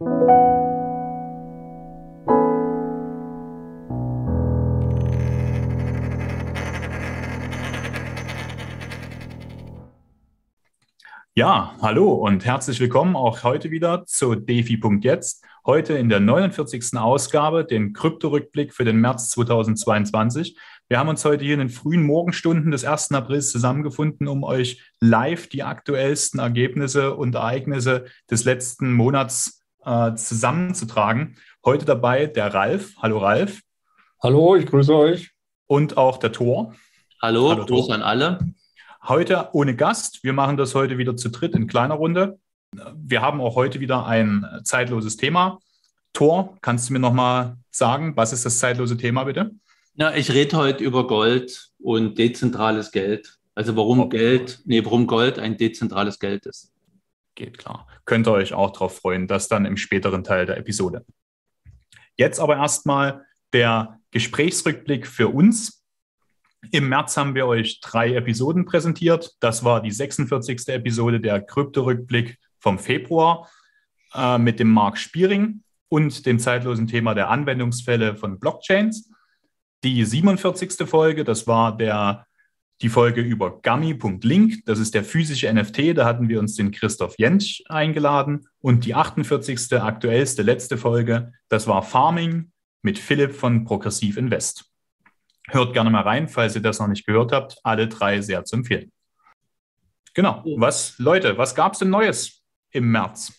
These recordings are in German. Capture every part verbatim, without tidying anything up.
Ja, hallo und herzlich willkommen auch heute wieder zu DeFi.jetzt. Heute in der neunundvierzigsten Ausgabe, den Krypto-Rückblick für den März zweitausendzweiundzwanzig. Wir haben uns heute hier in den frühen Morgenstunden des ersten Aprils zusammengefunden, um euch live die aktuellsten Ergebnisse und Ereignisse des letzten Monats äh, zusammenzutragen. Heute dabei der Ralf. Hallo Ralf. Hallo, ich grüße euch. Und auch der Thor. Hallo, Hallo Gruß Thor. an alle. Heute ohne Gast. Wir machen das heute wieder zu dritt in kleiner Runde. Wir haben auch heute wieder ein zeitloses Thema. Thor, kannst du mir noch mal sagen, was ist das zeitlose Thema, bitte? Ja, ich rede heute über Gold und dezentrales Geld. Also warum Okay. Geld, nee, warum Gold ein dezentrales Geld ist. Geht klar. Könnt ihr euch auch darauf freuen, das dann im späteren Teil der Episode. Jetzt aber erstmal der Gesprächsrückblick für uns. Im März haben wir euch drei Episoden präsentiert. Das war die sechsundvierzigste Episode der Krypto-Rückblick vom Februar äh, mit dem Marc Spiering und dem zeitlosen Thema der Anwendungsfälle von Blockchains. Die siebenundvierzigste Folge, das war der, die Folge über Gummy Punkt link. Das ist der physische N F T. Da hatten wir uns den Christoph Jentsch eingeladen. Und die achtundvierzigste, aktuellste, letzte Folge, das war Farming mit Philipp von Progressiv Invest. Hört gerne mal rein, falls ihr das noch nicht gehört habt. Alle drei sehr zu empfehlen. Genau. Was, Leute, was gab es denn Neues im März?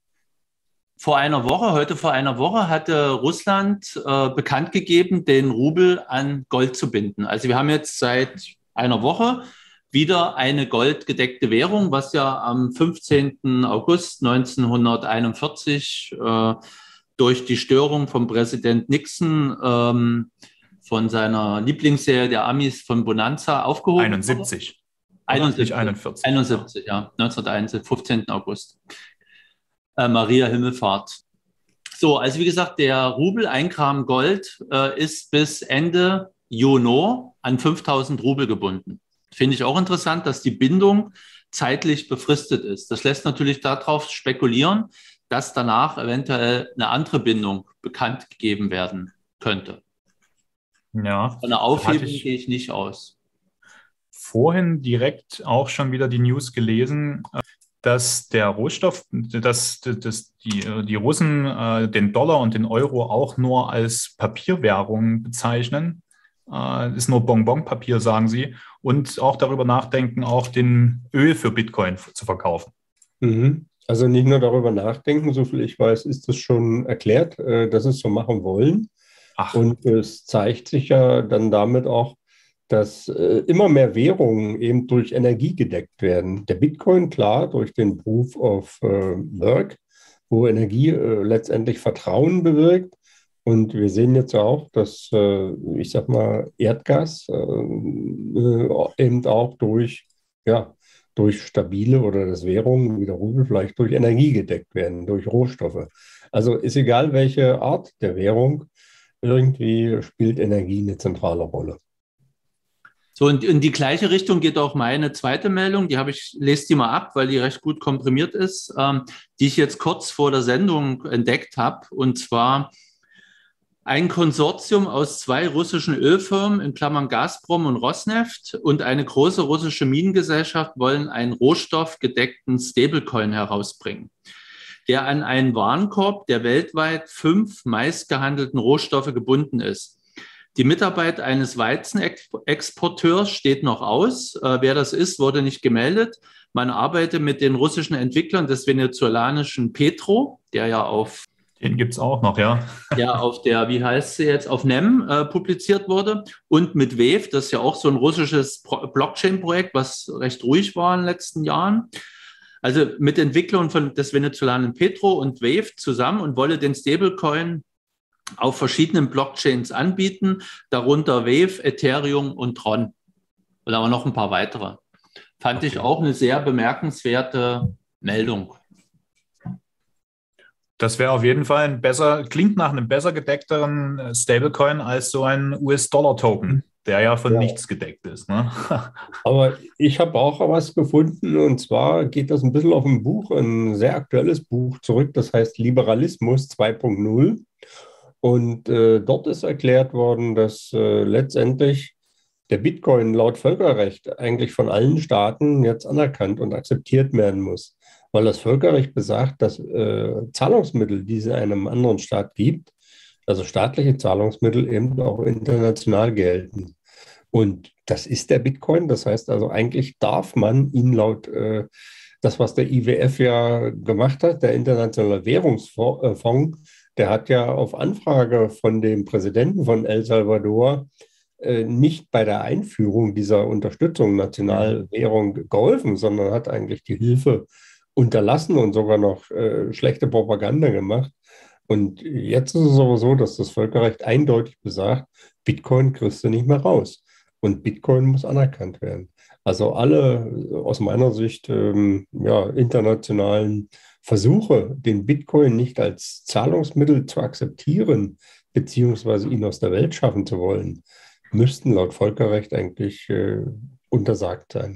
Vor einer Woche, heute vor einer Woche, hatte Russland äh, bekannt gegeben, den Rubel an Gold zu binden. Also wir haben jetzt seit einer Woche wieder eine goldgedeckte Währung, was ja am fünfzehnten August neunzehnhunderteinundvierzig äh, durch die Störung von Präsident Nixon ähm, von seiner Lieblingsserie der Amis von Bonanza aufgehoben. einundsiebzig. einundsiebzig. einundvierzig. einundsiebzig, ja. neunzehnhunderteinundsiebzig, fünfzehnten August. Äh, Maria Himmelfahrt. So, also wie gesagt, der Rubel, ein Gramm Gold, äh, ist bis Ende Juni an fünftausend Rubel gebunden. Finde ich auch interessant, dass die Bindung zeitlich befristet ist. Das lässt natürlich darauf spekulieren, dass danach eventuell eine andere Bindung bekannt gegeben werden könnte. Ja, Von einer Aufhebung ich gehe ich nicht aus. Vorhin direkt auch schon wieder die News gelesen, dass der Rohstoff, dass, dass die, die Russen äh, den Dollar und den Euro auch nur als Papierwährung bezeichnen. Äh, ist nur Bonbonpapier, sagen sie. Und auch darüber nachdenken, auch den Öl für Bitcoin zu verkaufen. Mhm. Also nicht nur darüber nachdenken, soviel ich weiß, ist das schon erklärt, äh, dass sie es so machen wollen. Ach. Und es zeigt sich ja dann damit auch, dass äh, immer mehr Währungen eben durch Energie gedeckt werden. Der Bitcoin, klar, durch den Proof of äh, Work, wo Energie äh, letztendlich Vertrauen bewirkt. Und wir sehen jetzt auch, dass, äh, ich sag mal, Erdgas äh, äh, eben auch durch, ja, durch stabile oder das Währungen wie der Rubel vielleicht durch Energie gedeckt werden, durch Rohstoffe. Also ist egal, welche Art der Währung, irgendwie spielt Energie eine zentrale Rolle. So, und in die gleiche Richtung geht auch meine zweite Meldung. Die habe ich, lese die mal ab, weil die recht gut komprimiert ist, ähm, die ich jetzt kurz vor der Sendung entdeckt habe. Und zwar ein Konsortium aus zwei russischen Ölfirmen, in Klammern Gazprom und Rosneft, und eine große russische Minengesellschaft wollen einen rohstoffgedeckten Stablecoin herausbringen, der an einen Warenkorb der weltweit fünf meistgehandelten Rohstoffe gebunden ist. Die Mitarbeit eines Weizenexporteurs steht noch aus. Äh, wer das ist, wurde nicht gemeldet. Man arbeitet mit den russischen Entwicklern des venezolanischen Petro, der ja auf Den gibt es auch noch, ja. ja auf der, wie heißt sie jetzt, auf N E M äh, publiziert wurde, und mit Wave, das ist ja auch so ein russisches Pro- Blockchain-Projekt, was recht ruhig war in den letzten Jahren. Also mit Entwicklern von des venezolanen Petro und Wave zusammen, und wolle den Stablecoin auf verschiedenen Blockchains anbieten, darunter Wave, Ethereum und Tron. Und aber noch ein paar weitere. Fand Okay. ich auch eine sehr bemerkenswerte Meldung. Das wäre auf jeden Fall ein besser, klingt nach einem besser gedeckteren Stablecoin als so ein U S-Dollar-Token. der ja von Ja. nichts gedeckt ist. Ne? Aber ich habe auch was gefunden, und zwar geht das ein bisschen auf ein Buch, ein sehr aktuelles Buch zurück, das heißt Liberalismus zwei Punkt null. Und äh, dort ist erklärt worden, dass äh, letztendlich der Bitcoin laut Völkerrecht eigentlich von allen Staaten jetzt anerkannt und akzeptiert werden muss, weil das Völkerrecht besagt, dass äh, Zahlungsmittel, die es in einem anderen Staat gibt, also staatliche Zahlungsmittel, eben auch international gelten. Und das ist der Bitcoin. Das heißt also, eigentlich darf man ihn laut äh, das, was der I W F ja gemacht hat, der Internationale Währungsfonds, der hat ja auf Anfrage von dem Präsidenten von El Salvador äh, nicht bei der Einführung dieser Unterstützung Nationalwährung geholfen, sondern hat eigentlich die Hilfe unterlassen und sogar noch äh, schlechte Propaganda gemacht. Und jetzt ist es aber so, dass das Völkerrecht eindeutig besagt, Bitcoin kriegst du nicht mehr raus. Und Bitcoin muss anerkannt werden. Also alle aus meiner Sicht ähm, ja, internationalen Versuche, den Bitcoin nicht als Zahlungsmittel zu akzeptieren, beziehungsweise ihn aus der Welt schaffen zu wollen, müssten laut Völkerrecht eigentlich äh, untersagt sein.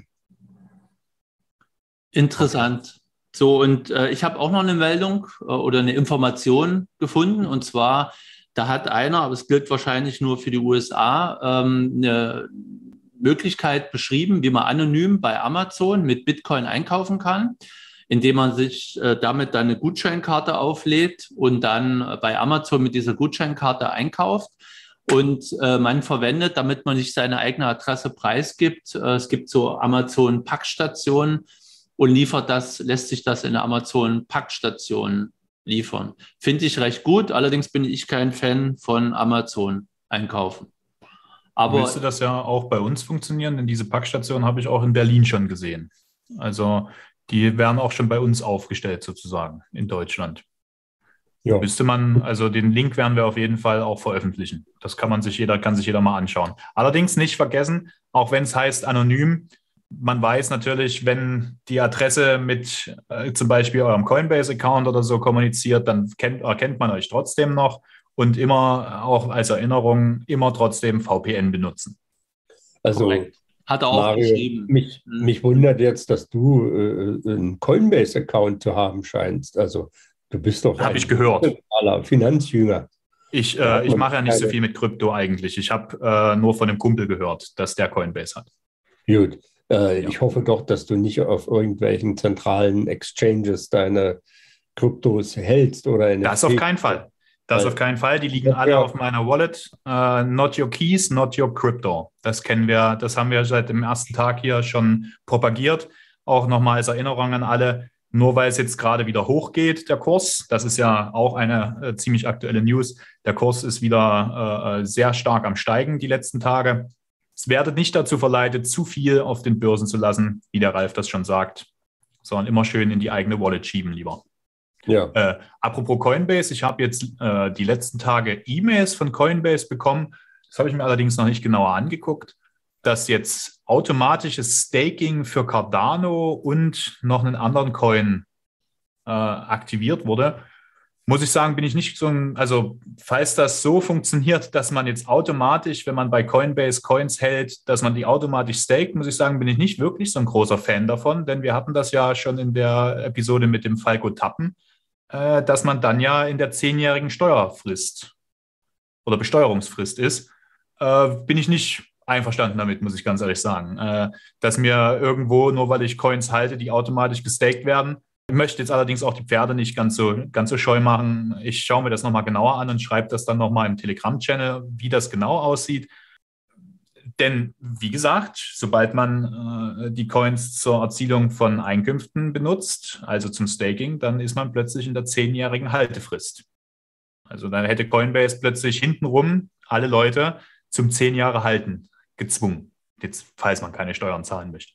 Interessant. So, und äh, ich habe auch noch eine Meldung äh, oder eine Information gefunden. Und zwar, da hat einer, aber es gilt wahrscheinlich nur für die U S A, ähm, eine Möglichkeit beschrieben, wie man anonym bei Amazon mit Bitcoin einkaufen kann, indem man sich äh, damit dann eine Gutscheinkarte auflädt und dann äh, bei Amazon mit dieser Gutscheinkarte einkauft. Und äh, man verwendet, damit man nicht seine eigene Adresse preisgibt, äh, es gibt so Amazon-Packstationen und liefert das, lässt sich das in der Amazon-Packstation liefern. Finde ich recht gut, allerdings bin ich kein Fan von Amazon einkaufen. Aber müsste das ja auch bei uns funktionieren, denn diese Packstation habe ich auch in Berlin schon gesehen. Also die werden auch schon bei uns aufgestellt sozusagen in Deutschland. Ja. Müsste man, also den Link werden wir auf jeden Fall auch veröffentlichen. Das kann man sich jeder, kann sich jeder mal anschauen. Allerdings nicht vergessen, auch wenn es heißt anonym, man weiß natürlich, wenn die Adresse mit äh, zum Beispiel eurem Coinbase-Account oder so kommuniziert, dann kennt, erkennt man euch trotzdem noch und immer auch als Erinnerung immer trotzdem V P N benutzen. Also korrekt. Hat er auch Mario, geschrieben. Mich, mich wundert jetzt, dass du äh, einen Coinbase-Account zu haben scheinst. Also du bist doch Habe ich gehört. Finanzjünger. Ich, äh, ich mache ja nicht so viel mit Krypto eigentlich. Ich habe äh, nur von einem Kumpel gehört, dass der Coinbase hat. Gut. Äh, Ja. Ich hoffe doch, dass du nicht auf irgendwelchen zentralen Exchanges deine Kryptos hältst oder in Das auf keinen Fall. Das Weil- auf keinen Fall. Die liegen alle Ja. auf meiner Wallet. Uh, not your keys, not your crypto. Das kennen wir, das haben wir seit dem ersten Tag hier schon propagiert. Auch nochmal als Erinnerung an alle. Nur weil es jetzt gerade wieder hochgeht, der Kurs, das ist ja auch eine äh, ziemlich aktuelle News. Der Kurs ist wieder äh, sehr stark am Steigen die letzten Tage. Es werdet nicht dazu verleitet, zu viel auf den Börsen zu lassen, wie der Ralf das schon sagt, sondern immer schön in die eigene Wallet schieben lieber. Ja. Äh, apropos Coinbase, ich habe jetzt äh, die letzten Tage E-Mails von Coinbase bekommen. Das habe ich mir allerdings noch nicht genauer angeguckt, dass jetzt automatisches Staking für Cardano und noch einen anderen Coin äh, aktiviert wurde. Muss ich sagen, bin ich nicht so ein, also falls das so funktioniert, dass man jetzt automatisch, wenn man bei Coinbase Coins hält, dass man die automatisch staked, muss ich sagen, bin ich nicht wirklich so ein großer Fan davon, denn wir hatten das ja schon in der Episode mit dem Falco Tappen, äh, dass man dann ja in der zehnjährigen Steuerfrist oder Besteuerungsfrist ist, äh, bin ich nicht einverstanden damit, muss ich ganz ehrlich sagen, äh, dass mir irgendwo, nur weil ich Coins halte, die automatisch gestaked werden. Ich möchte jetzt allerdings auch die Pferde nicht ganz so, ganz so scheu machen. Ich schaue mir das nochmal genauer an und schreibe das dann nochmal im Telegram-Channel, wie das genau aussieht. Denn, wie gesagt, sobald man äh, die Coins zur Erzielung von Einkünften benutzt, also zum Staking, dann ist man plötzlich in der zehnjährigen Haltefrist. Also dann hätte Coinbase plötzlich hintenrum alle Leute zum zehn Jahre halten gezwungen. Jetzt, falls man keine Steuern zahlen möchte.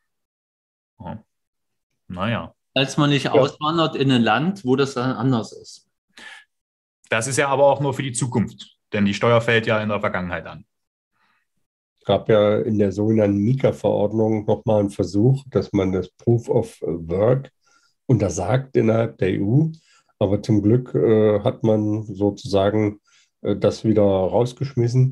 Ja. Naja. Als man nicht ja. auswandert in ein Land, wo das dann anders ist. Das ist ja aber auch nur für die Zukunft, denn die Steuer fällt ja in der Vergangenheit an. Es gab ja in der sogenannten Mika-Verordnung nochmal einen Versuch, dass man das Proof of Work untersagt innerhalb der E U. Aber zum Glück äh, hat man sozusagen äh, das wieder rausgeschmissen.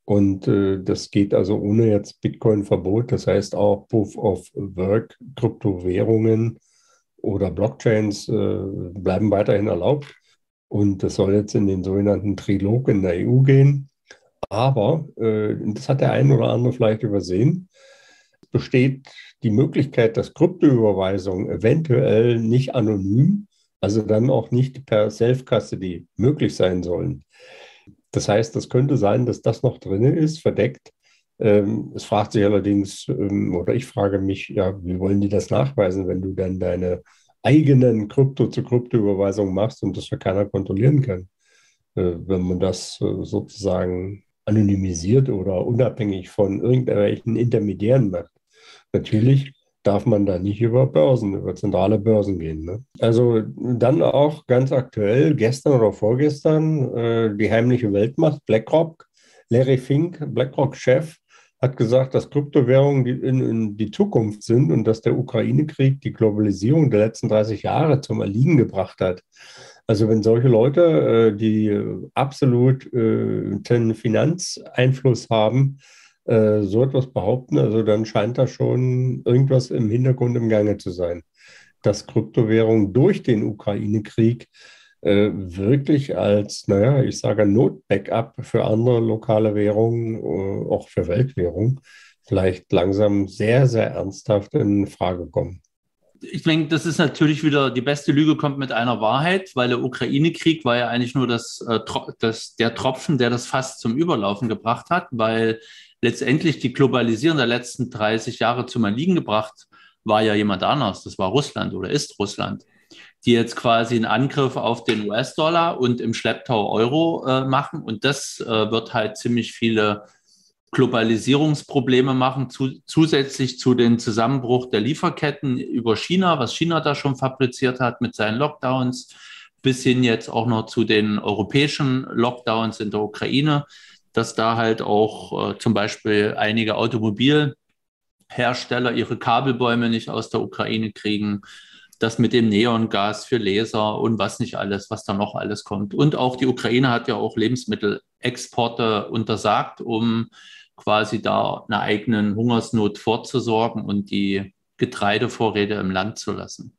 Und äh, das geht also ohne jetzt Bitcoin-Verbot. Das heißt auch Proof of Work, Kryptowährungen oder Blockchains äh, bleiben weiterhin erlaubt. Und das soll jetzt in den sogenannten Trilog in der E U gehen. Aber, äh, das hat der ein oder andere vielleicht übersehen, besteht die Möglichkeit, dass Kryptoüberweisungen eventuell nicht anonym, also dann auch nicht per Self-Custody möglich sein sollen. Das heißt, das könnte sein, dass das noch drin ist, verdeckt. Ähm, es fragt sich allerdings, ähm, oder ich frage mich, ja, wie wollen die das nachweisen, wenn du dann deine eigenen Krypto-zu-Krypto-Überweisungen machst und das ja keiner kontrollieren kann, äh, wenn man das äh, sozusagen anonymisiert oder unabhängig von irgendwelchen Intermediären macht. Natürlich darf man da nicht über Börsen, über zentrale Börsen gehen. Ne? Also dann auch ganz aktuell, gestern oder vorgestern, äh, die heimliche Weltmacht BlackRock, Larry Fink, BlackRock-Chef, hat gesagt, dass Kryptowährungen die, in, in die Zukunft sind und dass der Ukraine-Krieg die Globalisierung der letzten dreißig Jahre zum Erliegen gebracht hat. Also wenn solche Leute, äh, die absolut äh, den Finanzeinfluss haben, äh, so etwas behaupten, also dann scheint da schon irgendwas im Hintergrund im Gange zu sein, dass Kryptowährungen durch den Ukraine-Krieg äh, wirklich als, naja, ich sage Not-Backup für andere lokale Währungen, äh, auch für Weltwährungen, vielleicht langsam sehr, sehr ernsthaft in Frage kommen. Ich denke, das ist natürlich wieder, die beste Lüge kommt mit einer Wahrheit, weil der Ukraine-Krieg war ja eigentlich nur das, äh, das, der Tropfen, der das Fass zum Überlaufen gebracht hat, weil letztendlich die Globalisierung der letzten dreißig Jahre zum Erliegen gebracht war ja jemand anders. Das war Russland oder ist Russland, die jetzt quasi einen Angriff auf den U S-Dollar und im Schlepptau Euro äh, machen. Und das äh, wird halt ziemlich viele Globalisierungsprobleme machen, zu, zusätzlich zu dem Zusammenbruch der Lieferketten über China, was China da schon fabriziert hat mit seinen Lockdowns, bis hin jetzt auch noch zu den europäischen Lockdowns in der Ukraine, dass da halt auch äh, zum Beispiel einige Automobilhersteller ihre Kabelbäume nicht aus der Ukraine kriegen, das mit dem Neongas für Laser und was nicht alles, was da noch alles kommt. Und auch die Ukraine hat ja auch Lebensmittelexporte untersagt, um quasi da einer eigenen Hungersnot vorzusorgen und die Getreidevorräte im Land zu lassen.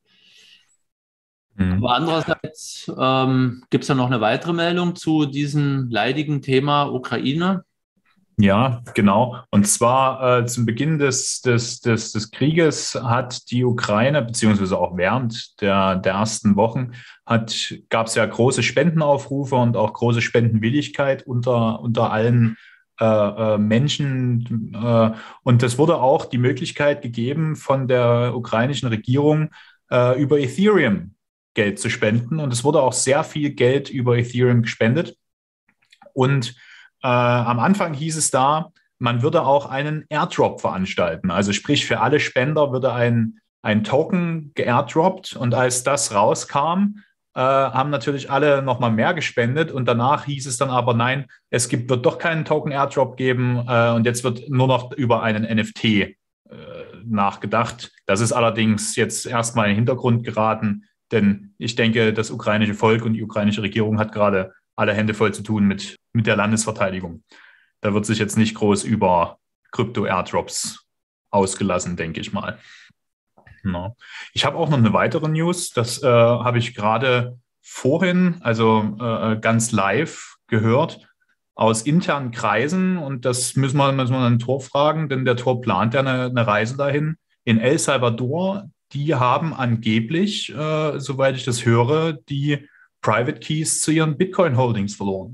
Mhm. Aber andererseits ähm, gibt es ja noch eine weitere Meldung zu diesem leidigen Thema Ukraine. Ja, genau. Und zwar äh, zum Beginn des, des, des, des Krieges hat die Ukraine, beziehungsweise auch während der, der ersten Wochen, gab es ja große Spendenaufrufe und auch große Spendenwilligkeit unter, unter allen äh, äh, Menschen. Äh, und es wurde auch die Möglichkeit gegeben, von der ukrainischen Regierung äh, über Ethereum Geld zu spenden. Und es wurde auch sehr viel Geld über Ethereum gespendet. Und Äh, am Anfang hieß es da, man würde auch einen Airdrop veranstalten. Also sprich, für alle Spender würde ein, ein Token geairdroppt. Und als das rauskam, äh, haben natürlich alle nochmal mehr gespendet. Und danach hieß es dann aber, nein, es gibt, wird doch keinen Token-Airdrop geben. Äh, und jetzt wird nur noch über einen N F T äh, nachgedacht. Das ist allerdings jetzt erstmal in den Hintergrund geraten. Denn ich denke, das ukrainische Volk und die ukrainische Regierung hat gerade alle Hände voll zu tun mit, mit der Landesverteidigung. Da wird sich jetzt nicht groß über Krypto-Airdrops ausgelassen, denke ich mal. No. Ich habe auch noch eine weitere News, das äh, habe ich gerade vorhin, also äh, ganz live gehört, aus internen Kreisen, und das müssen wir, müssen wir dann Tor fragen, denn der Tor plant ja eine, eine Reise dahin. In El Salvador, die haben angeblich, äh, soweit ich das höre, die Private Keys zu ihren Bitcoin-Holdings verloren.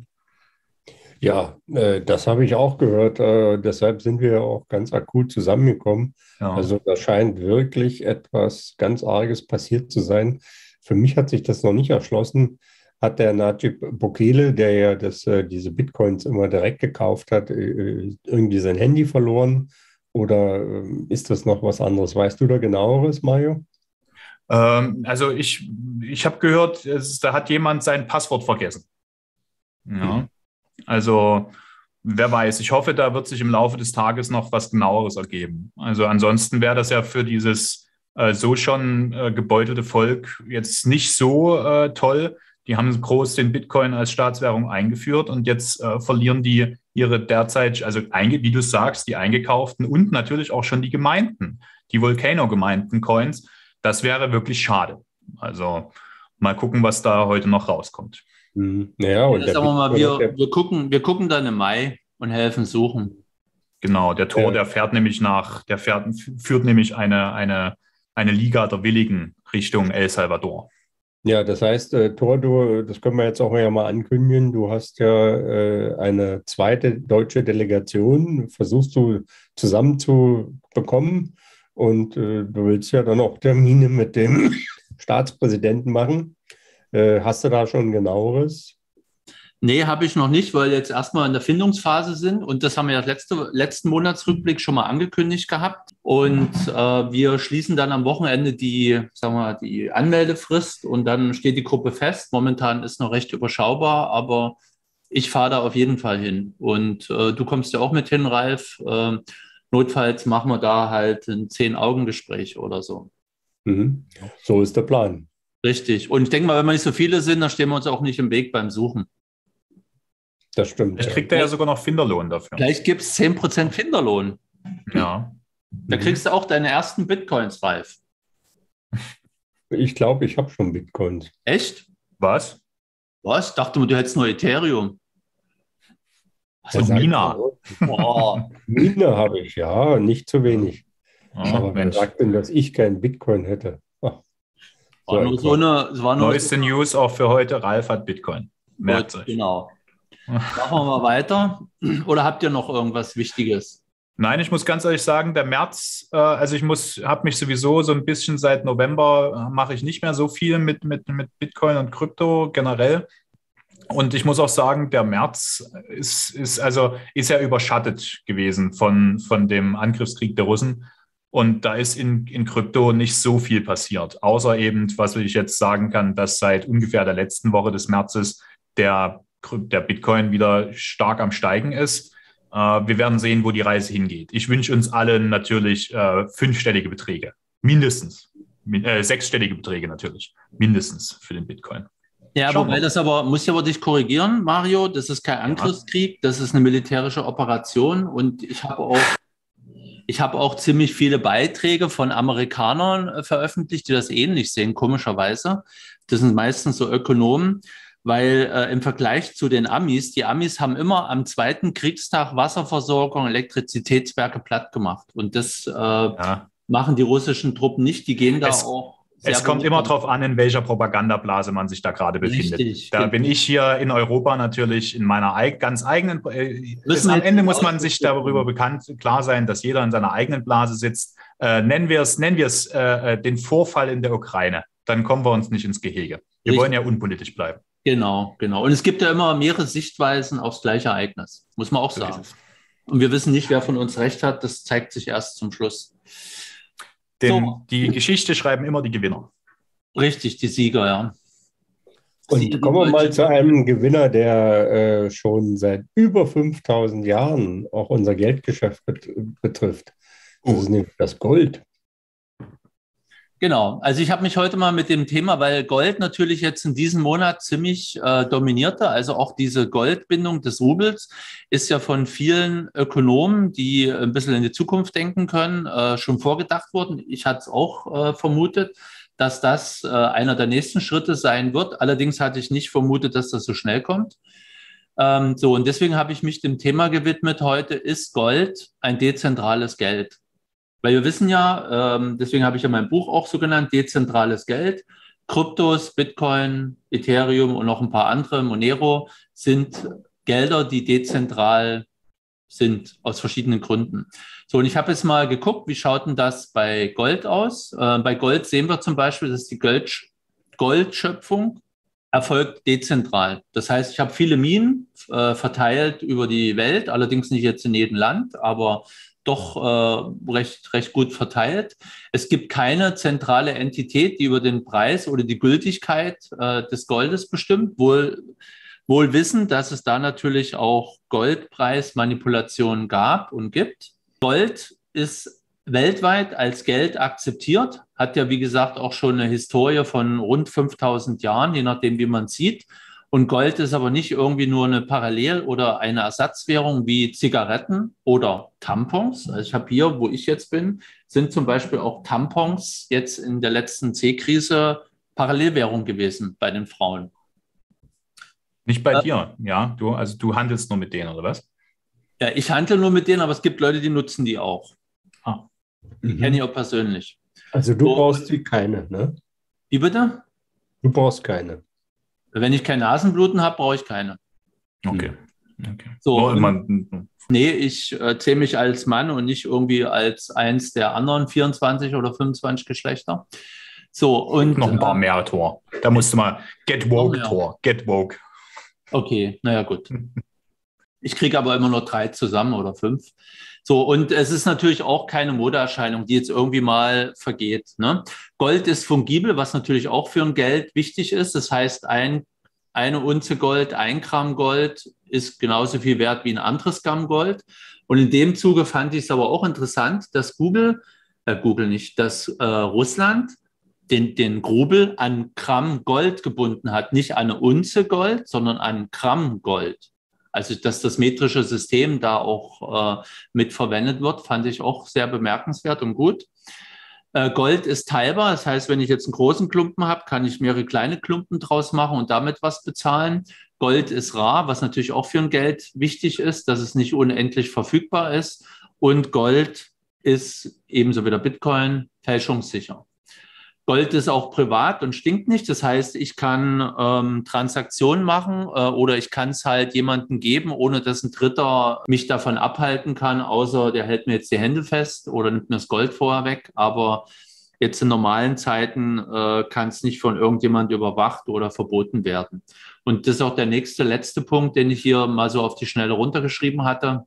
Ja, äh, das habe ich auch gehört. Äh, deshalb sind wir auch ganz akut zusammengekommen. Ja. Also da scheint wirklich etwas ganz Arges passiert zu sein. Für mich hat sich das noch nicht erschlossen. Hat der Najib Bukele, der ja das, äh, diese Bitcoins immer direkt gekauft hat, äh, irgendwie sein Handy verloren? Oder äh, ist das noch was anderes? Weißt du da genaueres, Mario? Also ich, ich habe gehört, es, da hat jemand sein Passwort vergessen. Ja. Also wer weiß, ich hoffe, da wird sich im Laufe des Tages noch was Genaueres ergeben. Also ansonsten wäre das ja für dieses äh, so schon äh, gebeutelte Volk jetzt nicht so äh, toll. Die haben groß den Bitcoin als Staatswährung eingeführt und jetzt äh, verlieren die ihre derzeit, also einge, wie du sagst, die eingekauften und natürlich auch schon die gemeinten, die Volcano-gemeinten Coins. Das wäre wirklich schade. Also mal gucken, was da heute noch rauskommt. Mhm. Naja, und Ja, der sagen wir mal, wir, Bitcoin, wir, gucken, wir gucken dann im Mai und helfen suchen. Genau, der Tor, Ja. der fährt nämlich nach, der fährt, führt nämlich eine, eine, eine Liga der Willigen Richtung El Salvador. Ja, das heißt, äh, Thor, du, das können wir jetzt auch ja mal ankündigen, du hast ja äh, eine zweite deutsche Delegation, versuchst du zusammenzubekommen und äh, du willst ja dann auch Termine mit dem Staatspräsidenten machen. Äh, hast du da schon genaueres? Nee, habe ich noch nicht, weil jetzt erstmal in der Findungsphase sind und das haben wir ja letzte, letzten Monatsrückblick schon mal angekündigt gehabt und äh, wir schließen dann am Wochenende die, sagen wir, die Anmeldefrist und dann steht die Gruppe fest. Momentan ist noch recht überschaubar, aber ich fahre da auf jeden Fall hin und äh, du kommst ja auch mit hin, Ralf. Äh, notfalls machen wir da halt ein Zehn-Augen-Gespräch oder so. Mhm. So ist der Plan. Richtig. Und ich denke mal, wenn wir nicht so viele sind, dann stehen wir uns auch nicht im Weg beim Suchen. Das stimmt. Vielleicht Ja. kriegt er ja sogar noch Finderlohn dafür. Vielleicht gibt es zehn Prozent Finderlohn. Ja. Da kriegst du auch deine ersten Bitcoins, Ralf. Ich glaube, ich habe schon Bitcoins. Echt? Was? Was? Ich dachte, du hättest nur Ethereum. So Er sagt, Mina. Boah. Mine habe ich, ja, nicht zu wenig. Ja, Aber wer Mensch. sagt denn, dass ich keinen Bitcoin hätte? Ach, War nur so eine, es war nur Neueste News auch für heute, Ralf hat Bitcoin. Merkt Gut, euch. genau. Machen wir mal weiter. Oder habt ihr noch irgendwas Wichtiges? Nein, ich muss ganz ehrlich sagen, der März, äh, also ich muss, habe mich sowieso so ein bisschen seit November, äh, mache ich nicht mehr so viel mit, mit, mit Bitcoin und Krypto generell. Und ich muss auch sagen, der März ist, ist, also, ist ja überschattet gewesen von, von dem Angriffskrieg der Russen. Und da ist in, in Krypto nicht so viel passiert, außer eben, was ich jetzt sagen kann, dass seit ungefähr der letzten Woche des Märzes der, der Bitcoin wieder stark am Steigen ist. Äh, wir werden sehen, wo die Reise hingeht. Ich wünsche uns allen natürlich äh, fünfstellige Beträge, mindestens. Äh, sechsstellige Beträge natürlich, mindestens für den Bitcoin. Ja, Schauen wir wobei mal. das aber, muss ich aber dich korrigieren, Mario, das ist kein Angriffskrieg, das ist eine militärische Operation und ich habe auch, ich habe auch ziemlich viele Beiträge von Amerikanern äh, veröffentlicht, die das ähnlich sehen, komischerweise. Das sind meistens so Ökonomen, weil äh, im Vergleich zu den Amis, die Amis haben immer am zweiten Kriegstag Wasserversorgung, Elektrizitätswerke platt gemacht und das äh, Ja. machen die russischen Truppen nicht, die gehen da Es- auch. Es kommt immer darauf an, in welcher Propagandablase man sich da gerade befindet. Richtig, Da genau. bin ich hier in Europa natürlich in meiner eig ganz eigenen. Äh, es, Müssen wir am jetzt Ende nicht muss man sich ausdiskutieren. darüber bekannt klar sein, dass jeder in seiner eigenen Blase sitzt. Äh, nennen wir es, nennen wir es äh, den Vorfall in der Ukraine. Dann kommen wir uns nicht ins Gehege. Wir Richtig. wollen ja unpolitisch bleiben. Genau, genau. Und es gibt ja immer mehrere Sichtweisen aufs gleiche Ereignis, muss man auch So sagen. ist es. Und wir wissen nicht, wer von uns recht hat. Das zeigt sich erst zum Schluss. Denn So. die Geschichte schreiben immer die Gewinner. Richtig, die Sieger, ja. Und Sie- kommen wir die mal Deutschen- zu einem Gewinner, der äh, schon seit über fünftausend Jahren auch unser Geldgeschäft bet betrifft. Das Oh. ist nämlich das Gold. Genau. Also ich habe mich heute mal mit dem Thema, weil Gold natürlich jetzt in diesem Monat ziemlich äh, dominierte, also auch diese Goldbindung des Rubels ist ja von vielen Ökonomen, die ein bisschen in die Zukunft denken können, äh, schon vorgedacht worden. Ich hatte es auch äh, vermutet, dass das äh, einer der nächsten Schritte sein wird. Allerdings hatte ich nicht vermutet, dass das so schnell kommt. Ähm, so, und deswegen habe ich mich dem Thema gewidmet heute, ist Gold ein dezentrales Geld? Weil wir wissen ja, ähm, deswegen habe ich ja mein Buch auch so genannt, dezentrales Geld. Kryptos, Bitcoin, Ethereum und noch ein paar andere, Monero, sind Gelder, die dezentral sind, aus verschiedenen Gründen. So, und ich habe jetzt mal geguckt, wie schaut denn das bei Gold aus? Äh, bei Gold sehen wir zum Beispiel, dass die Gold, Goldschöpfung erfolgt dezentral. Das heißt, ich habe viele Minen äh, verteilt über die Welt, allerdings nicht jetzt in jedem Land, aber doch äh, recht, recht gut verteilt. Es gibt keine zentrale Entität, die über den Preis oder die Gültigkeit äh, des Goldes bestimmt, wohl, wohl wissend, dass es da natürlich auch Goldpreismanipulationen gab und gibt. Gold ist weltweit als Geld akzeptiert, hat ja wie gesagt auch schon eine Historie von rund fünftausend Jahren, je nachdem wie man sieht. Und Gold ist aber nicht irgendwie nur eine Parallel- oder eine Ersatzwährung wie Zigaretten oder Tampons. Also ich habe hier, wo ich jetzt bin, sind zum Beispiel auch Tampons jetzt in der letzten C-Krise Parallelwährung gewesen bei den Frauen. Nicht bei Äh, dir, ja? Du, also du handelst nur mit denen, oder was? Ja, ich handle nur mit denen, aber es gibt Leute, die nutzen die auch. Ah. Die Mhm. kenne ich auch persönlich. Also du So, brauchst die keine, ne? Wie bitte? Du brauchst keine. Wenn ich kein Nasenbluten habe, brauche ich keine. Okay. okay. So, Nur und- immer, Nee, ich äh, zähle mich als Mann und nicht irgendwie als eins der anderen vierundzwanzig oder fünfundzwanzig Geschlechter. So, und noch ein paar äh, mehr, Tor. Da musst du mal get woke, Noch mehr. Tor. Get woke. Okay, naja, gut. Ich kriege aber immer nur drei zusammen oder fünf. So, und es ist natürlich auch keine Modeerscheinung, die jetzt irgendwie mal vergeht. Ne? Gold ist fungibel, was natürlich auch für ein Geld wichtig ist. Das heißt, ein, eine Unze Gold, ein Gramm Gold ist genauso viel wert wie ein anderes Gramm Gold. Und in dem Zuge fand ich es aber auch interessant, dass Google, äh, Google nicht, dass äh, Russland den, den Rubel an Gramm Gold gebunden hat. Nicht an eine Unze Gold, sondern an Gramm Gold. Also, dass das metrische System da auch äh, mit verwendet wird, fand ich auch sehr bemerkenswert und gut. Äh, Gold ist teilbar, das heißt, wenn ich jetzt einen großen Klumpen habe, kann ich mehrere kleine Klumpen draus machen und damit was bezahlen. Gold ist rar, was natürlich auch für ein Geld wichtig ist, dass es nicht unendlich verfügbar ist. Und Gold ist ebenso wie der Bitcoin fälschungssicher. Gold ist auch privat und stinkt nicht. Das heißt, ich kann ähm, Transaktionen machen äh, oder ich kann es halt jemandem geben, ohne dass ein Dritter mich davon abhalten kann, außer der hält mir jetzt die Hände fest oder nimmt mir das Gold vorher weg. Aber jetzt in normalen Zeiten äh, kann es nicht von irgendjemand überwacht oder verboten werden. Und das ist auch der nächste, letzte Punkt, den ich hier mal so auf die Schnelle runtergeschrieben hatte.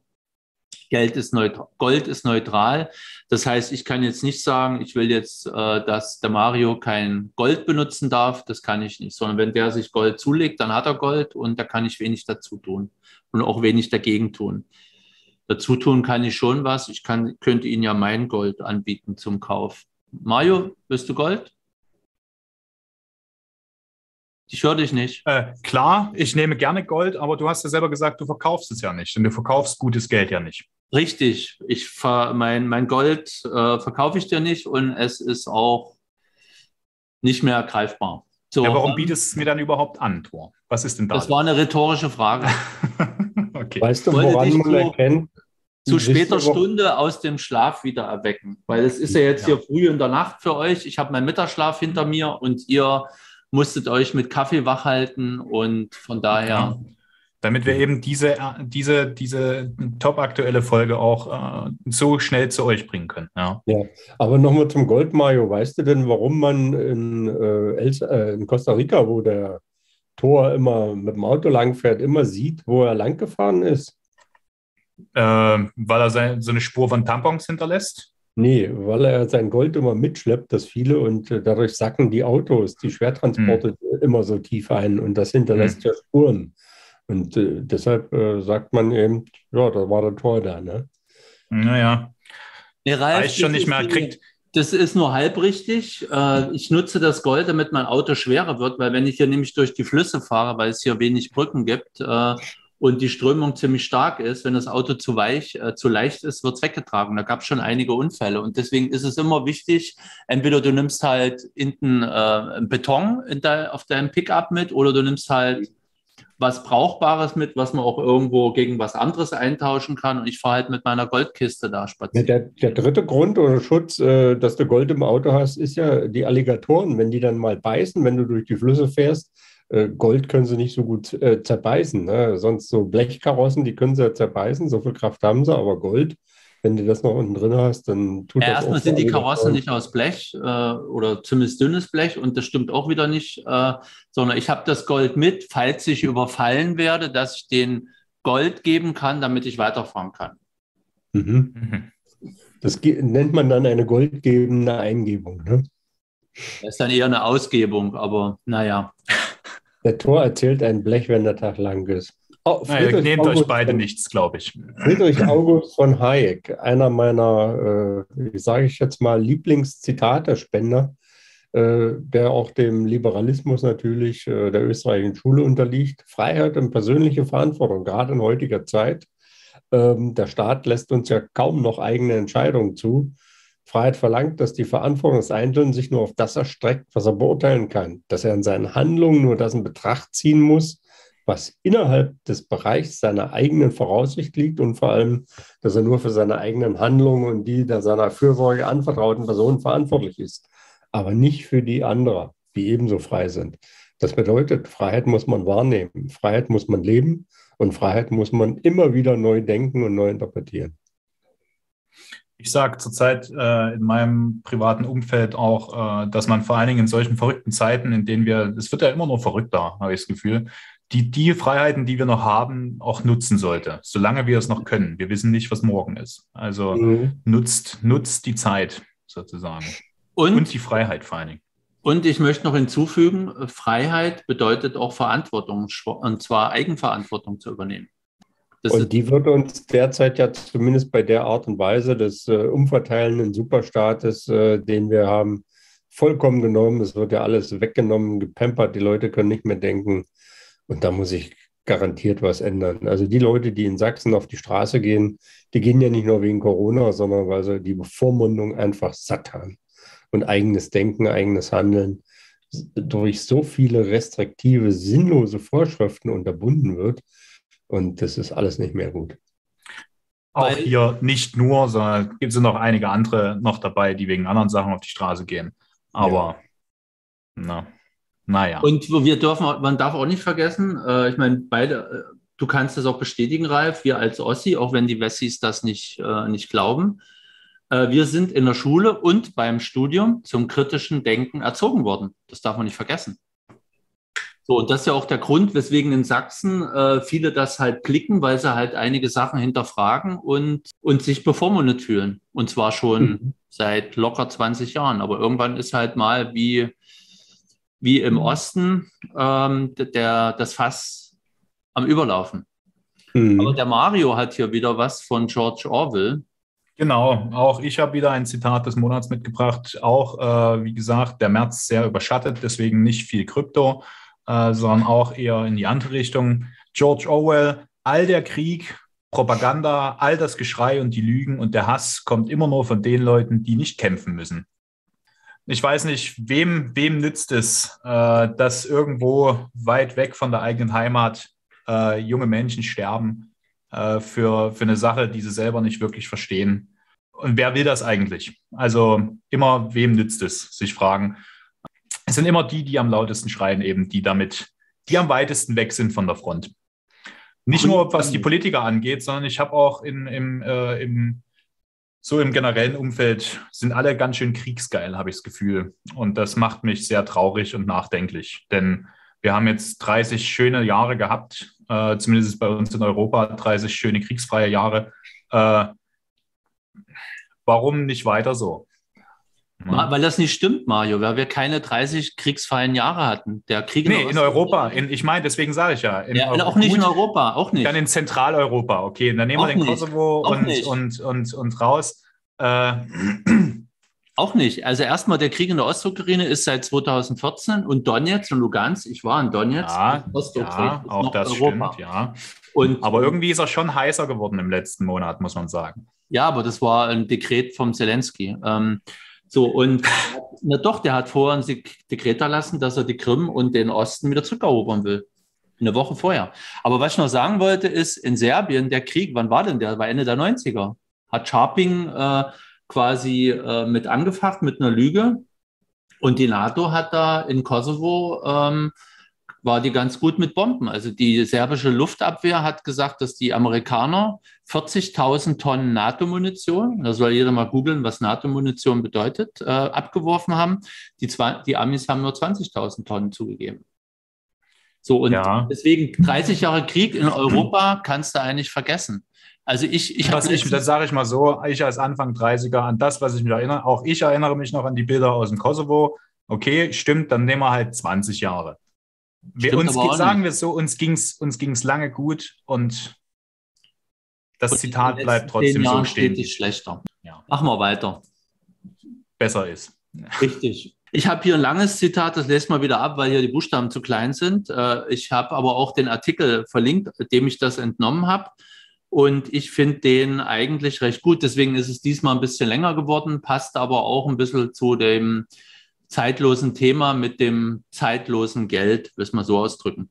Geld ist neutral, Gold ist neutral. Das heißt, ich kann jetzt nicht sagen, ich will jetzt, äh, dass der Mario kein Gold benutzen darf. Das kann ich nicht. Sondern wenn der sich Gold zulegt, dann hat er Gold und da kann ich wenig dazu tun und auch wenig dagegen tun. Dazu tun kann ich schon was. Ich kann, könnte Ihnen ja mein Gold anbieten zum Kauf. Mario, willst du Gold? Ich höre dich nicht. Äh, klar, ich nehme gerne Gold, aber du hast ja selber gesagt, du verkaufst es ja nicht. Und du verkaufst gutes Geld ja nicht. Richtig. Ich ver, mein, mein Gold äh, verkaufe ich dir nicht und es ist auch nicht mehr greifbar. So, Ja, warum ähm, bietest du es mir dann überhaupt an, Tor? Was ist denn da? das war eine rhetorische Frage. Okay. Weißt du, Wollte woran dich man zu- erkennt? Zu Wisst ihr, später wo- Stunde aus dem Schlaf wieder erwecken. Weil es ist ja jetzt Ja. hier früh in der Nacht für euch. Ich habe meinen Mittagsschlaf hinter mir und ihr musstet euch mit Kaffee wach halten und von daher. Ja. Damit wir eben diese, diese, diese top-aktuelle Folge auch äh, so schnell zu euch bringen können. Ja. Ja, aber nochmal zum Gold, Mario. Weißt du denn, warum man in, äh, El, äh, in Costa Rica, wo der Tor immer mit dem Auto langfährt, immer sieht, wo er lang gefahren ist? Äh, weil er sein, so eine Spur von Tampons hinterlässt. Nee, weil er sein Gold immer mitschleppt, das viele, und äh, dadurch sacken die Autos, die Schwertransporte immer so tief ein und das hinterlässt ja Spuren. Und äh, deshalb äh, sagt man eben, ja, da war der Tor da, ne? Naja, Nee, Ralf, reicht schon das nicht ist mehr. die- Kriegt, Das ist nur halb richtig. Äh, Ich nutze das Gold, damit mein Auto schwerer wird, weil wenn ich hier nämlich durch die Flüsse fahre, weil es hier wenig Brücken gibt äh, und die Strömung ziemlich stark ist, wenn das Auto zu weich, äh, zu leicht ist, wird es weggetragen. Da gab es schon einige Unfälle und deswegen ist es immer wichtig, entweder du nimmst halt hinten äh, Beton in de, auf deinem Pickup mit oder du nimmst halt was Brauchbares mit, was man auch irgendwo gegen was anderes eintauschen kann. Und ich fahre halt mit meiner Goldkiste da Ja, spazieren. der, der dritte Grund oder Schutz, äh, dass du Gold im Auto hast, ist ja die Alligatoren. Wenn die dann mal beißen, wenn du durch die Flüsse fährst, äh, Gold können sie nicht so gut äh, zerbeißen. Ne? Sonst so Blechkarossen, die können sie ja zerbeißen, so viel Kraft haben sie, aber Gold, wenn du das noch unten drin hast, dann tut Ja, das erstmal auch sind die für Karossen Alligatoren. nicht aus Blech äh, oder zumindest dünnes Blech und das stimmt auch wieder nicht, äh, sondern ich habe das Gold mit, falls ich überfallen werde, dass ich den Gold geben kann, damit ich weiterfahren kann. Mhm. mhm. Das ge- nennt man dann eine goldgebende Eingebung. Ne? Das ist dann eher eine Ausgebung, aber naja. Der Tor erzählt ein Blech, wenn der Tag lang ist. Oh, Naja, Friedrich nehmt euch August beide von- nichts, glaube ich. Friedrich August von Hayek, einer meiner, äh, wie sage ich jetzt mal, Lieblingszitatespender, äh, der auch dem Liberalismus natürlich äh, der österreichischen Schule unterliegt. Freiheit und persönliche Verantwortung, gerade in heutiger Zeit. Ähm, der Staat lässt uns ja kaum noch eigene Entscheidungen zu. Freiheit verlangt, dass die Verantwortung des Einzelnen sich nur auf das erstreckt, was er beurteilen kann, dass er in seinen Handlungen nur das in Betracht ziehen muss, was innerhalb des Bereichs seiner eigenen Voraussicht liegt und vor allem, dass er nur für seine eigenen Handlungen und die der seiner Fürsorge anvertrauten Personen verantwortlich ist, aber nicht für die anderer, die ebenso frei sind. Das bedeutet, Freiheit muss man wahrnehmen, Freiheit muss man leben und Freiheit muss man immer wieder neu denken und neu interpretieren. Ich sage zurzeit äh, in meinem privaten Umfeld auch, äh, dass man vor allen Dingen in solchen verrückten Zeiten, in denen wir, es wird ja immer nur verrückter, habe ich das Gefühl, die, die Freiheiten, die wir noch haben, auch nutzen sollte, solange wir es noch können. Wir wissen nicht, was morgen ist. Also mhm. nutzt, nutzt die Zeit sozusagen. Und, und die Freiheit vor allen Dingen. Und ich möchte noch hinzufügen, Freiheit bedeutet auch Verantwortung, und zwar Eigenverantwortung zu übernehmen. Das und die wird uns derzeit ja zumindest bei der Art und Weise des äh, umverteilenden Superstaates, äh, den wir haben, vollkommen genommen. Es wird ja alles weggenommen, gepampert, die Leute können nicht mehr denken. Und da muss sich garantiert was ändern. Also die Leute, die in Sachsen auf die Straße gehen, die gehen ja nicht nur wegen Corona, sondern weil sie die Bevormundung einfach satt haben. Und eigenes Denken, eigenes Handeln durch so viele restriktive, sinnlose Vorschriften unterbunden wird. Und das ist alles nicht mehr gut. Auch Weil, hier nicht nur, sondern es sind noch einige andere noch dabei, die wegen anderen Sachen auf die Straße gehen. Aber, ja. na, naja. Und wir dürfen, man darf auch nicht vergessen, äh, ich meine, beide, äh, du kannst das auch bestätigen, Ralf, wir als Ossi, auch wenn die Wessis das nicht, äh, nicht glauben, äh, wir sind in der Schule und beim Studium zum kritischen Denken erzogen worden. Das darf man nicht vergessen. So, und das ist ja auch der Grund, weswegen in Sachsen äh, viele das halt klicken, weil sie halt einige Sachen hinterfragen und, und sich bevormundet fühlen. Und zwar schon mhm. seit locker zwanzig Jahren. Aber irgendwann ist halt mal wie, wie im Osten ähm, der, das Fass am Überlaufen. Mhm. Aber der Mario hat hier wieder was von George Orwell. Genau, auch ich habe wieder ein Zitat des Monats mitgebracht. Auch, äh, wie gesagt, der März sehr überschattet, deswegen nicht viel Krypto. Äh, sondern auch eher in die andere Richtung. George Orwell, all der Krieg, Propaganda, all das Geschrei und die Lügen und der Hass kommt immer nur von den Leuten, die nicht kämpfen müssen. Ich weiß nicht, wem, wem nützt es, äh, dass irgendwo weit weg von der eigenen Heimat äh, junge Menschen sterben äh, für, für eine Sache, die sie selber nicht wirklich verstehen. Und wer will das eigentlich? Also immer, wem nützt es, sich fragen. Es sind immer die, die am lautesten schreien, eben, die damit, die am weitesten weg sind von der Front. Nicht nur, was die Politiker angeht, sondern ich habe auch in, im, äh, im, so im generellen Umfeld, sind alle ganz schön kriegsgeil, habe ich das Gefühl. Und das macht mich sehr traurig und nachdenklich. Denn wir haben jetzt dreißig schöne Jahre gehabt, äh, zumindest bei uns in Europa, dreißig schöne kriegsfreie Jahre. Äh, warum nicht weiter so? Ja. Weil das nicht stimmt, Mario, weil wir keine dreißig kriegsfreien Jahre hatten. Der Krieg in, nee, in Europa. In, ich meine, deswegen sage ich ja. In ja Europa, auch nicht gut, in Europa, auch nicht. Dann in Zentraleuropa, okay. Dann nehmen auch wir den nicht. Kosovo und, und, und, und raus. Äh. Auch nicht. Also erstmal, der Krieg in der Ostukraine ist seit zweitausendvierzehn und Donetsk und Lugansk, ich war in Donetsk. Ja, ja auch das Europa. Stimmt, ja. Und, aber irgendwie ist er schon heißer geworden im letzten Monat, muss man sagen. Ja, aber das war ein Dekret vom Zelensky. Ähm, So, und na doch, der hat vorher ein Dekret erlassen, dass er die Krim und den Osten wieder zurückerobern will. Eine Woche vorher. Aber was ich noch sagen wollte, ist, in Serbien, der Krieg, wann war denn der? War Ende der neunziger. Hat Scharping äh, quasi äh, mit angefacht, mit einer Lüge. Und die NATO hat da in Kosovo, ähm, war die ganz gut mit Bomben. Also die serbische Luftabwehr hat gesagt, dass die Amerikaner vierzigtausend Tonnen NATO-Munition, da soll jeder mal googeln, was NATO-Munition bedeutet, äh, abgeworfen haben. Die, die Amis haben nur zwanzigtausend Tonnen zugegeben. So, und ja. Deswegen dreißig Jahre Krieg in Europa kannst du eigentlich vergessen. Also ich, ich was ich, das sage ich mal so, ich als Anfang dreißiger an das, was ich mich erinnere, auch ich erinnere mich noch an die Bilder aus dem Kosovo. Okay, stimmt, dann nehmen wir halt zwanzig Jahre. Wir, uns geht, sagen wir so, uns ging es uns ging's lange gut und das und Zitat bleibt trotzdem so stehen. Stetig schlechter. Ja. Machen wir weiter. Besser ist. Richtig. Ich habe hier ein langes Zitat, das lese mal wieder ab, weil hier die Buchstaben zu klein sind. Ich habe aber auch den Artikel verlinkt, dem ich das entnommen habe. Und ich finde den eigentlich recht gut. Deswegen ist es diesmal ein bisschen länger geworden, passt aber auch ein bisschen zu dem zeitlosen Thema mit dem zeitlosen Geld, will ich mal so ausdrücken.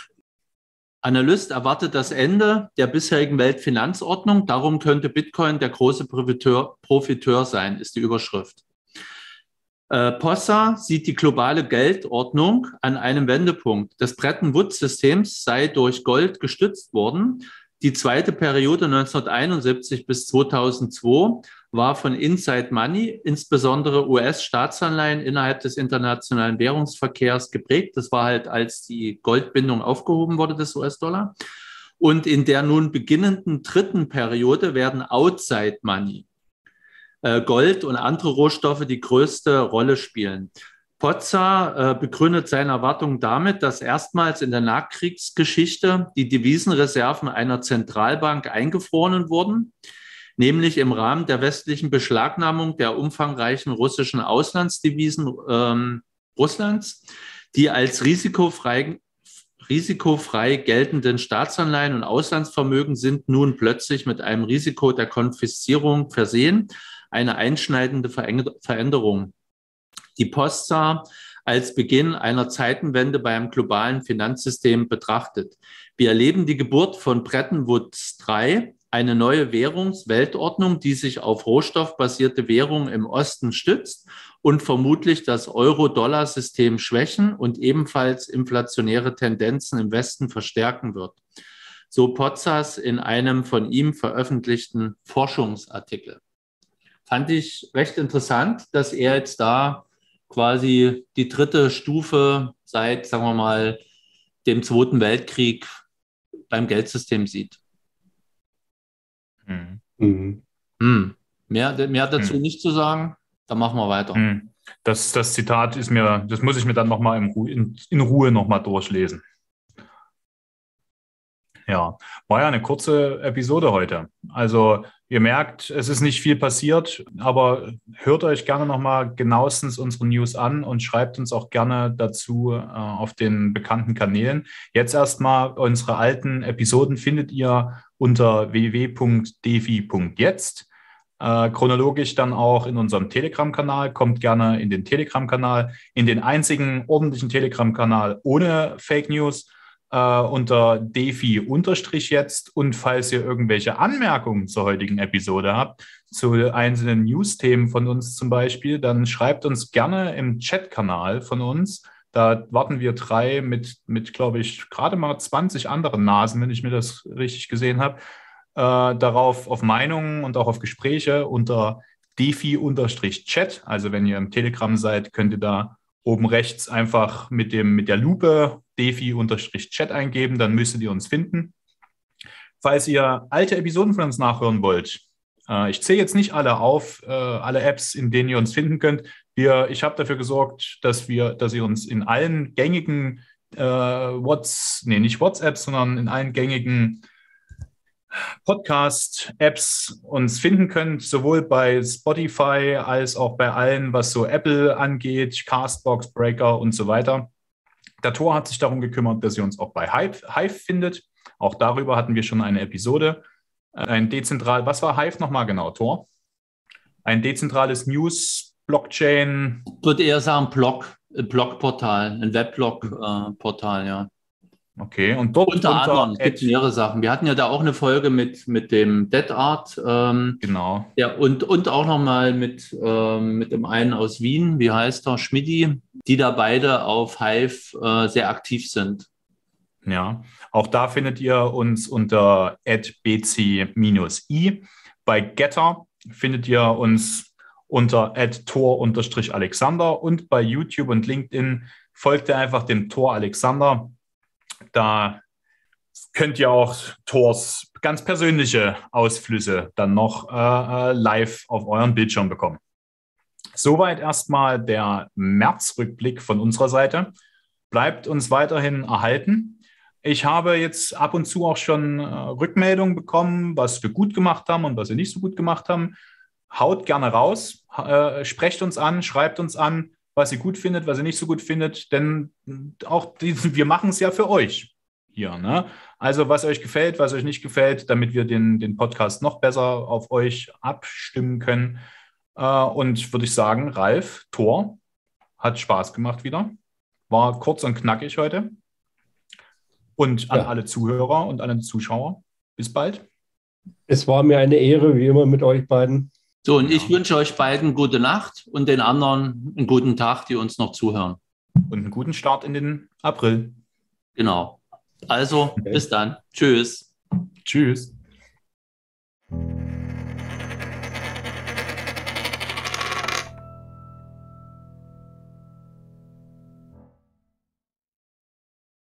Analyst erwartet das Ende der bisherigen Weltfinanzordnung. Darum könnte Bitcoin der große Profiteur, Profiteur sein, ist die Überschrift. Äh, Possa sieht die globale Geldordnung an einem Wendepunkt. Das Bretton-Woods-Systems sei durch Gold gestützt worden. Die zweite Periode neunzehnhunderteinundsiebzig bis zweitausendzwei war von Inside Money, insbesondere U S-Staatsanleihen innerhalb des internationalen Währungsverkehrs geprägt. Das war halt, als die Goldbindung aufgehoben wurde des U S-Dollar. Und in der nun beginnenden dritten Periode werden Outside Money, äh, Gold und andere Rohstoffe die größte Rolle spielen. Possa äh, begründet seine Erwartungen damit, dass erstmals in der Nachkriegsgeschichte die Devisenreserven einer Zentralbank eingefroren wurden, nämlich im Rahmen der westlichen Beschlagnahmung der umfangreichen russischen Auslandsdevisen ähm, Russlands, die als risikofrei, risikofrei geltenden Staatsanleihen und Auslandsvermögen sind nun plötzlich mit einem Risiko der Konfiszierung versehen, eine einschneidende Veränderung, die Possa als Beginn einer Zeitenwende beim globalen Finanzsystem betrachtet. Wir erleben die Geburt von Bretton Woods drei, eine neue Währungsweltordnung, die sich auf rohstoffbasierte Währungen im Osten stützt und vermutlich das Euro-Dollar-System schwächen und ebenfalls inflationäre Tendenzen im Westen verstärken wird. So Possas in einem von ihm veröffentlichten Forschungsartikel. Fand ich recht interessant, dass er jetzt da quasi die dritte Stufe seit, sagen wir mal, dem Zweiten Weltkrieg beim Geldsystem sieht. Mhm. Hm. Mehr, mehr dazu hm. nicht zu sagen, dann machen wir weiter. Hm. Das, das Zitat ist mir, das muss ich mir dann nochmal in, in Ruhe nochmal durchlesen. Ja, war ja eine kurze Episode heute. Also ihr merkt, es ist nicht viel passiert, aber hört euch gerne nochmal genauestens unsere News an und schreibt uns auch gerne dazu äh, auf den bekannten Kanälen. Jetzt erstmal unsere alten Episoden findet ihr unter w w w punkt defi punkt jetzt. Äh, chronologisch dann auch in unserem Telegram-Kanal. Kommt gerne in den Telegram-Kanal, in den einzigen ordentlichen Telegram-Kanal ohne Fake News. Uh, unter defi-jetzt, und falls ihr irgendwelche Anmerkungen zur heutigen Episode habt, zu einzelnen News-Themen von uns zum Beispiel, dann schreibt uns gerne im Chat-Kanal von uns. Da warten wir drei mit, mit glaube ich, gerade mal zwanzig anderen Nasen, wenn ich mir das richtig gesehen habe, uh, darauf auf Meinungen und auch auf Gespräche unter defi-chat. Also wenn ihr im Telegram seid, könnt ihr da oben rechts einfach mit, dem, mit der Lupe defi-chat eingeben, dann müsstet ihr uns finden. Falls ihr alte Episoden von uns nachhören wollt, äh, ich zähle jetzt nicht alle auf, äh, alle Apps, in denen ihr uns finden könnt. Wir, ich habe dafür gesorgt, dass, wir, dass ihr uns in allen gängigen äh, Whats, nee, nicht WhatsApp, sondern in allen gängigen Podcast-Apps uns finden könnt, sowohl bei Spotify als auch bei allen, was so Apple angeht, Castbox, Breaker und so weiter. Der Tor hat sich darum gekümmert, dass ihr uns auch bei Hive, Hive findet. Auch darüber hatten wir schon eine Episode. Ein dezentral, was war Hive nochmal genau, Tor? Ein dezentrales News, Blockchain. Ich würde eher sagen Blog, Blogportal, ein Weblog-Portal, äh, ja. Okay, und dort unter, unter anderem, es gibt mehrere Sachen. Wir hatten ja da auch eine Folge mit, mit dem Dead Art. Ähm, genau. Ja, und, und auch nochmal mit, ähm, mit dem einen aus Wien, wie heißt er, Schmidti, die da beide auf Hive äh, sehr aktiv sind. Ja, auch da findet ihr uns unter at b c i. Bei Getter findet ihr uns unter at tor-alexander, und bei YouTube und LinkedIn folgt ihr einfach dem Tor Alexander. Da könnt ihr auch Tors ganz persönliche Ausflüsse dann noch äh, live auf euren Bildschirm bekommen. Soweit erstmal der Märzrückblick von unserer Seite. Bleibt uns weiterhin erhalten. Ich habe jetzt ab und zu auch schon äh, Rückmeldungen bekommen, was wir gut gemacht haben und was wir nicht so gut gemacht haben. Haut gerne raus, äh, sprecht uns an, schreibt uns an. was ihr gut findet, was ihr nicht so gut findet, denn auch die, wir machen es ja für euch hier. Ne? Also was euch gefällt, was euch nicht gefällt, damit wir den, den Podcast noch besser auf euch abstimmen können. Äh, und würde ich sagen, Ralf, Thor, hat Spaß gemacht wieder. War kurz und knackig heute. Und an Ja. alle Zuhörer und alle Zuschauer, bis bald. Es war mir eine Ehre, wie immer, mit euch beiden. So, und Ja. ich wünsche euch beiden gute Nacht und den anderen einen guten Tag, die uns noch zuhören. Und einen guten Start in den April. Genau. Also, Okay. bis dann. Tschüss. Tschüss.